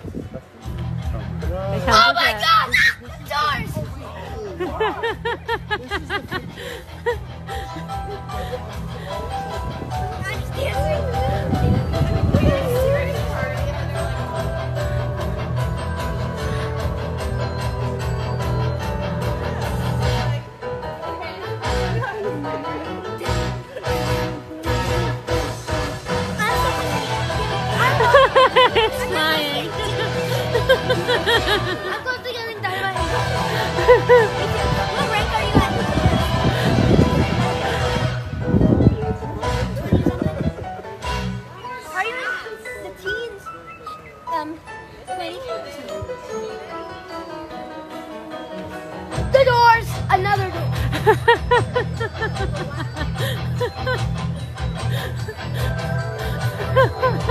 Oh my God! Doors! I'm dancing. It's flying. I'm close to getting dynamite. What rank are you at? Are you in the teens? The doors! Another door.